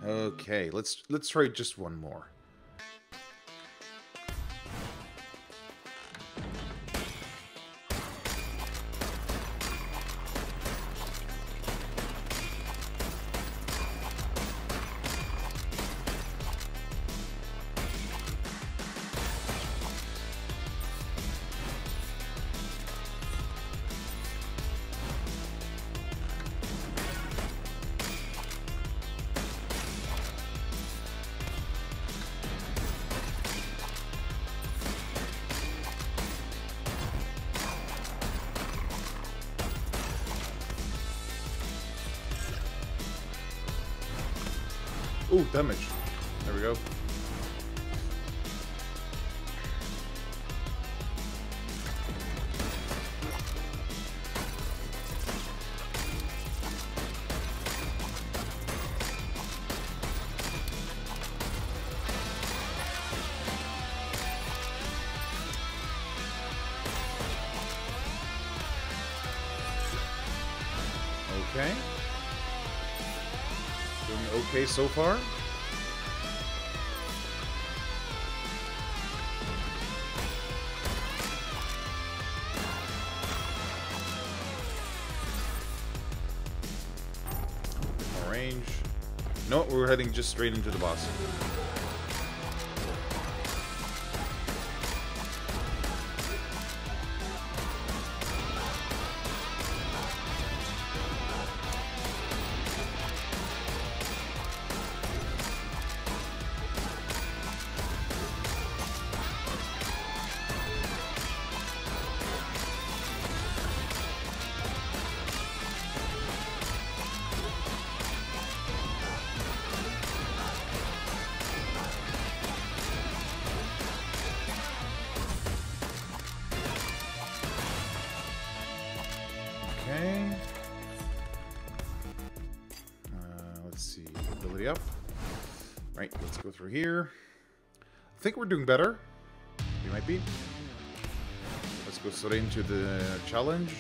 Okay, let's try just one more. Ooh, damage. There we go. Okay. Doing okay so far. Range. No, we're heading just straight into the boss. Okay. Let's see. Ability up. Right, let's go through here. I think we're doing better. We might be. Let's go straight into the challenge.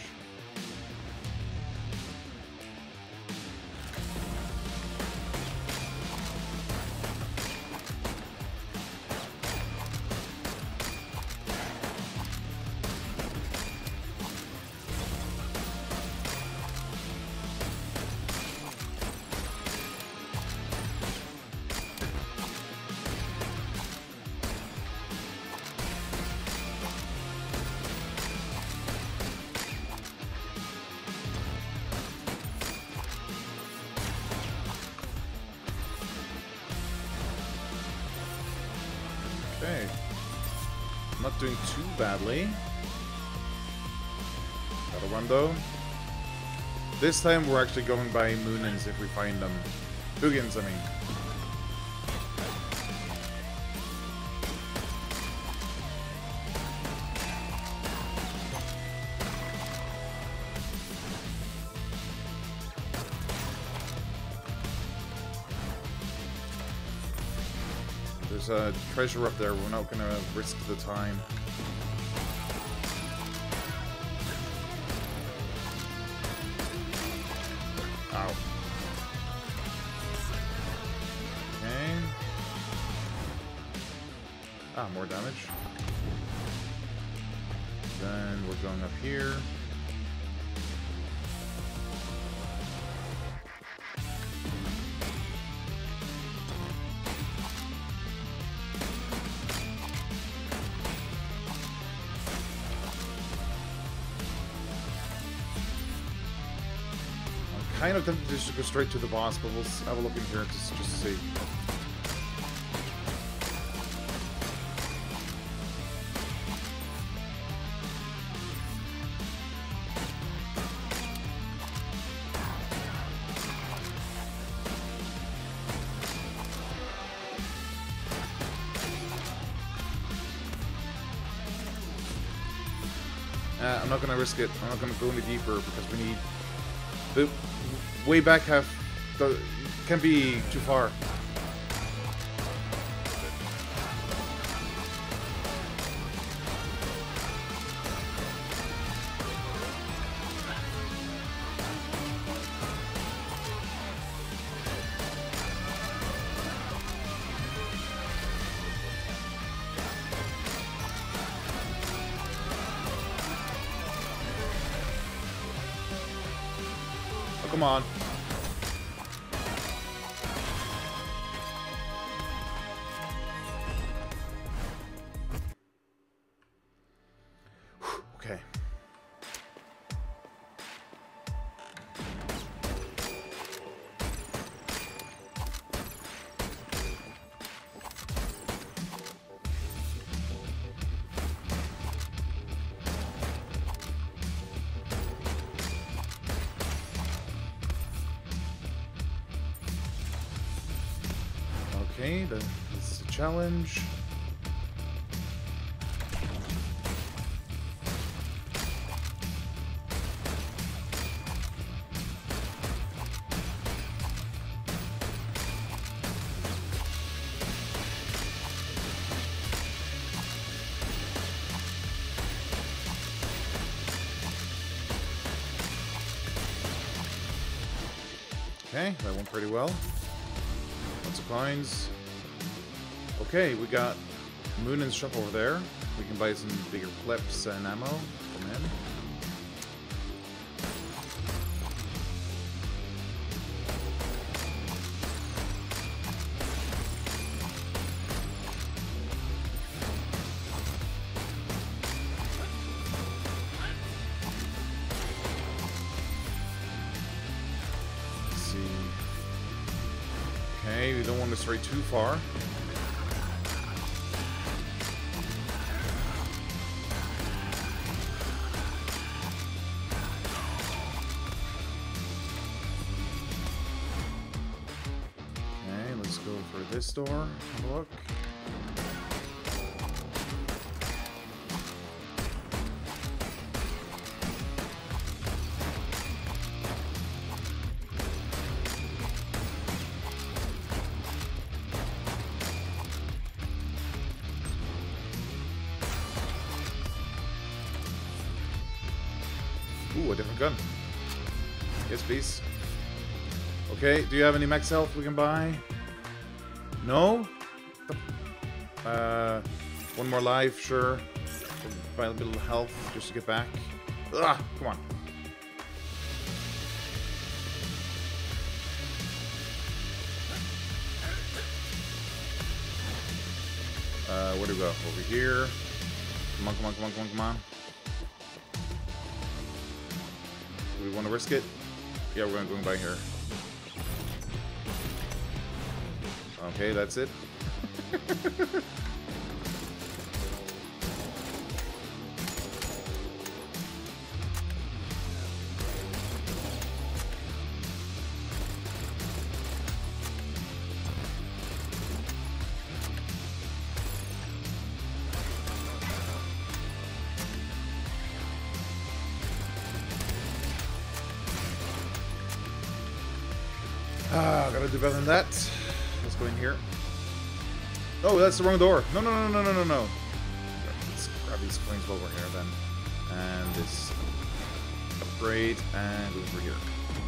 Okay. Not doing too badly. Got a run though. This time we're actually going by Moonins if we find them. Hugins, I mean. There's a treasure up there. We're not gonna risk the time. Ow. Okay. Ah, more damage. Then we're going up here. Kind of tempted to just go straight to the boss, but we'll have a look in here just to see. I'm not gonna risk it. I'm not gonna go any deeper because we need the way back half can be too far. Come on. Okay. Okay, this is a challenge. Okay, that went pretty well. Lots of coins. Okay, we got Moonen's shop over there. We can buy some bigger clips and ammo from him. Let's see. Okay, we don't want to stray too far. Go for this door. Have a look. Ooh, a different gun. Yes, please. Okay, do you have any max health we can buy? No? One more life, sure. Buy a little health just to get back. Ugh, come on. Where do we go? Over here. Come on, come on, come on, come on, come on. Do we want to risk it? Yeah, we're going by here. Okay, that's it. Gotta do better than that. Let's go in here. Oh, that's the wrong door. No, no, no, no, no, no, no. Let's grab these coins while we're here then. And this upgrade, and over here.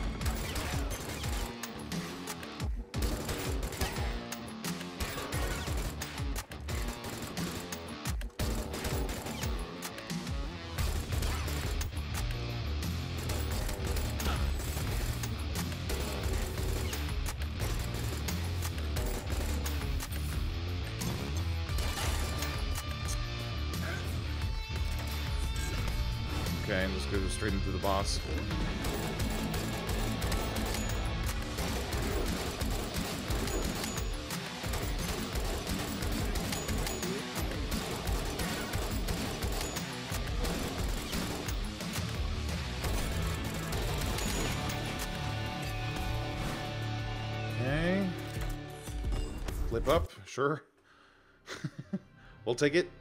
Okay, let's go straight into the boss. Okay. Flip up, sure. We'll take it.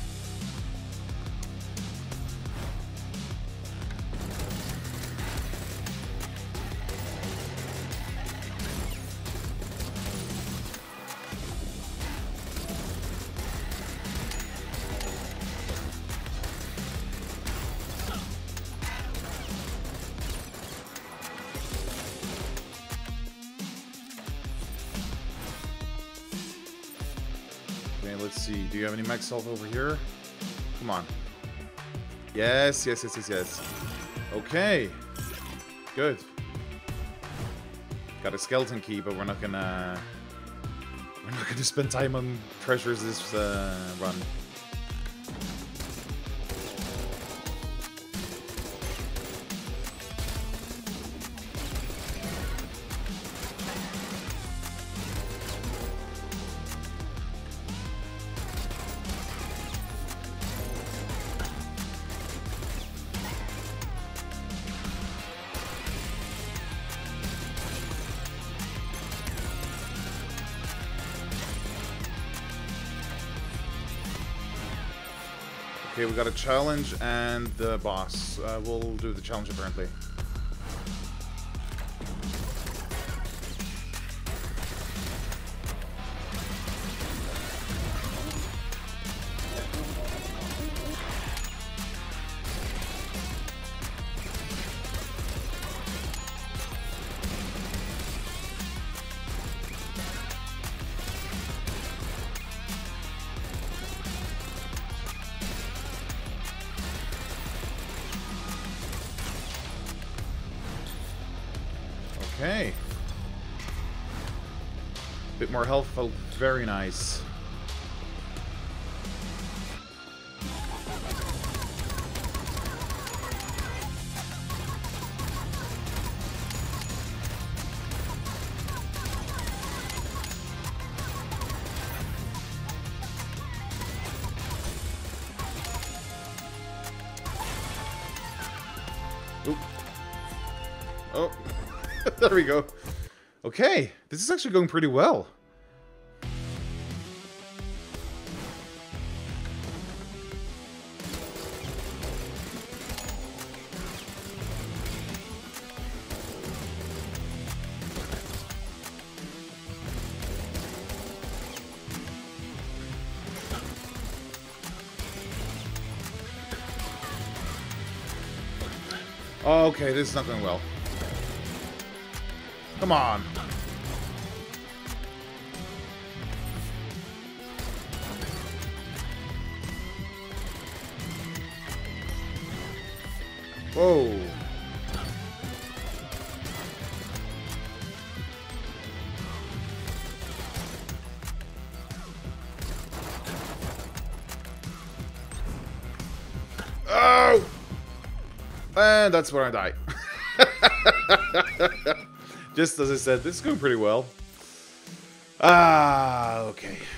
Okay, let's see. Do you have any max health over here? Come on. Yes, yes, yes, yes, yes. Okay. Good. Got a skeleton key, but we're not gonna spend time on treasures this run. Okay, we got a challenge and the boss. We'll do the challenge apparently. Okay. Bit more health felt very nice. Oop. Oh. There we go. Okay, this is actually going pretty well. Okay, this is not going well. Come on. Whoa. Oh! And that's where I die. Just as I said, this is going pretty well. Okay.